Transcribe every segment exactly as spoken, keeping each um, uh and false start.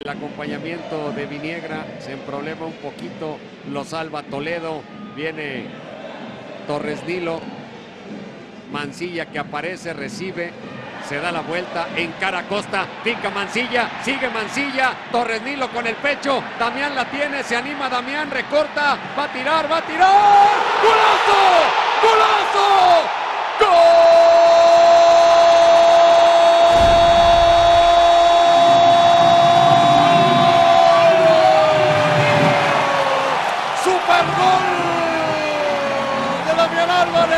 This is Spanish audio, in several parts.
El acompañamiento de Viniegra se emproblema un poquito, lo salva Toledo, viene Torres Nilo, Mancilla que aparece, recibe, se da la vuelta, encara Costa, pica Mancilla, sigue Mancilla, Torres Nilo con el pecho, Damián la tiene, se anima Damián, recorta, va a tirar, va a tirar, ¡golazo! ¡Golazo! ¡Gol! ¡Supergol de Damián Álvarez!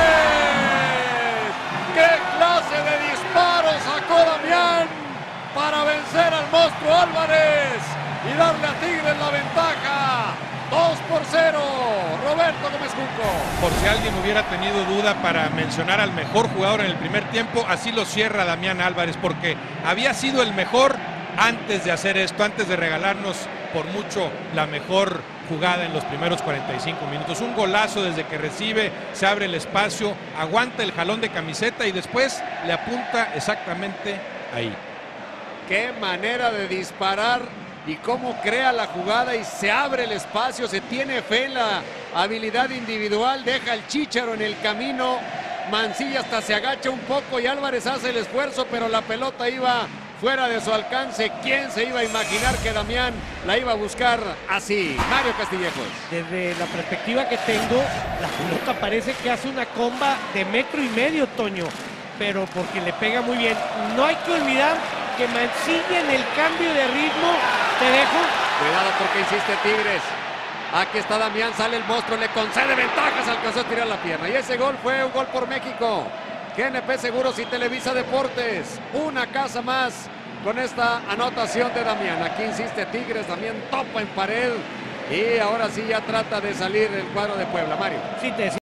¡Qué clase de disparo sacó Damián para vencer al monstruo Álvarez y darle a Tigres la ventaja! dos por cero, Roberto Gómez Junco. Por si alguien hubiera tenido duda para mencionar al mejor jugador en el primer tiempo, así lo cierra Damián Álvarez, porque había sido el mejor antes de hacer esto, antes de regalarnos por mucho la mejor jugada en los primeros cuarenta y cinco minutos. Un golazo desde que recibe, se abre el espacio, aguanta el jalón de camiseta y después le apunta exactamente ahí. Qué manera de disparar y cómo crea la jugada y se abre el espacio, se tiene fe en la habilidad individual, deja el Chícharo en el camino, Mancilla hasta se agacha un poco y Álvarez hace el esfuerzo, pero la pelota iba fuera de su alcance. ¿Quién se iba a imaginar que Damián la iba a buscar así? Mario Castillejos. Desde la perspectiva que tengo, la pelota parece que hace una comba de metro y medio, Toño, pero porque le pega muy bien. No hay que olvidar que Mancilla en el cambio de ritmo, te dejo. Cuidado porque insiste Tigres. Aquí está Damián, sale el monstruo, le concede ventajas, alcanzó a tirar la pierna. Y ese gol fue un gol por México. G N P Seguros y Televisa Deportes. Una casa más con esta anotación de Damián. Aquí insiste Tigres, Damián topa en pared. Y ahora sí ya trata de salir el cuadro de Puebla. Mario. Sí, te